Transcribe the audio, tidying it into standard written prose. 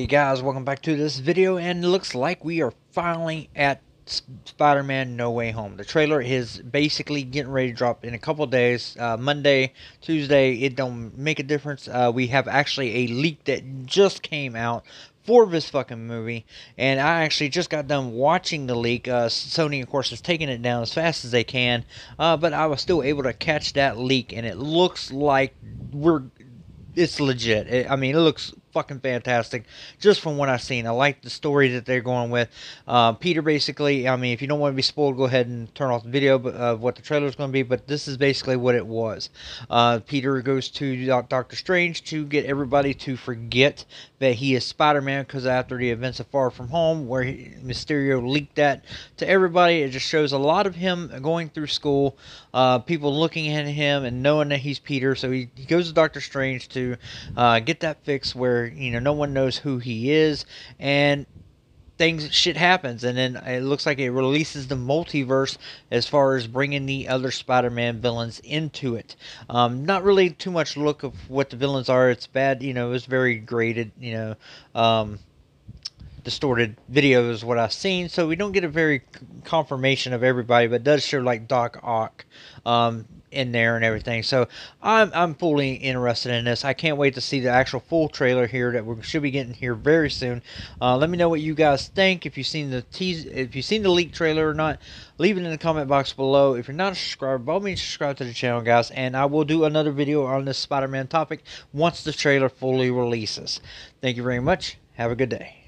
Guys, welcome back to this video, and it looks like we are finally at Spider-Man No Way Home. The trailer is basically getting ready to drop in a couple days. Monday, Tuesday, it don't make a difference. We have actually a leak that just came out for this fucking movie, and I actually just got done watching the leak. Sony, of course, is taking it down as fast as they can, but I was still able to catch that leak, and it looks like it's legit. It looks fucking fantastic just from what I've seen. I like the story that they're going with. Peter basically, if you don't want to be spoiled, go ahead and turn off the video of what the trailer is going to be, but this is basically what it was. Peter goes to Doctor Strange to get everybody to forget that he is Spider-Man, because after the events of Far From Home, where Mysterio leaked that to everybody, it just shows a lot of him going through school, people looking at him and knowing that he's Peter. So he goes to Doctor Strange to get that fix where no one knows who he is, and shit happens, and then it looks like it releases the multiverse as far as bringing the other Spider-Man villains into it. Not really too much look of what the villains are. It's bad, it's very graded, distorted video is what I've seen, so we don't get a very confirmation of everybody, but it does show like Doc Ock in there and everything. So I'm fully interested in this. I can't wait to see the actual full trailer here that we should be getting here very soon. Let me know what you guys think. If you've seen the leak trailer or not, leave it in the comment box below. If you're not a subscriber, by all means subscribe to the channel, guys, and I will do another video on this Spider-Man topic once the trailer fully releases. Thank you very much. Have a good day.